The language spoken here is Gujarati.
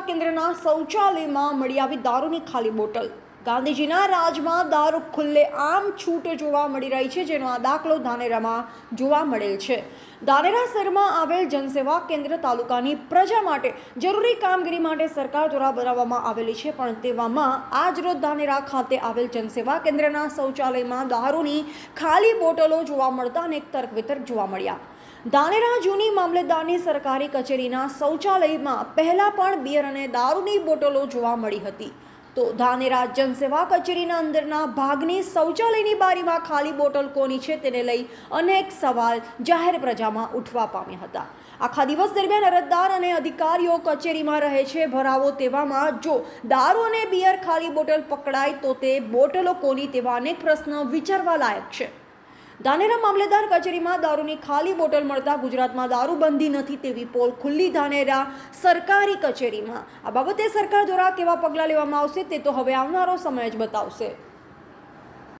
કેન્દ્રના શૌચાલયમાં મળી આવી દારૂની ખાલી બોટલ। ગાંધીજીના રાજમાં દારૂ ખુલ્લેઆમ છૂટ જોવા મળી રહી છે, જેનો આ દાખલો ધાનેરામાં જોવા મળેલ છે। ધાનેરા શહેરમાં આવેલ જનસેવા કેન્દ્ર તાલુકાની પ્રજા માટે જરૂરી કામગીરી માટે સરકાર દ્વારા બનાવવામાં આવેલી છે, પણ તેવામાં આજરોજ ધાનેરા ખાતે આવેલ જનસેવા કેન્દ્રના શૌચાલયમાં દારૂની ખાલી બોટલો જોવા મળતા અનેક તર્ક વિતર્ક જોવા મળ્યા। ધાનેરા જૂની મામલેદારની સરકારી કચેરીના શૌચાલયમાં પહેલા પણ બિયર અને દારૂની બોટલો જોવા મળી હતી, તો ધાનેરા જનસેવા કચેરીના અંદરના ભાગની શૌચાલયની બારીમાં ખાલી બોટલ કોની છે તેને લઈ અનેક સવાલ જાહેર પ્રજામાં ઉઠવા પામ્યા હતા। આખા દિવસ દરમિયાન અરજદાર અને અધિકારીઓ કચેરીમાં રહે છે, ભરાવો તેવામાં જો દારૂ અને બિયર ખાલી બોટલ પકડાય તો તે બોટલો કોની તેવા અનેક પ્રશ્નો વિચારવા લાયક છે। ધાનેરા મામલેદાર કચેરીમાં દારૂની ખાલી બોટલ મળતા ગુજરાતમાં દારૂબંધી નથી તેવી પોલ ખુલ્લી ધાનેરા સરકારી કચેરીમાં। આ બાબતે સરકાર દ્વારા કેવા પગલાં લેવામાં આવશે તે તો હવે આવનારો સમય જ બતાવશે।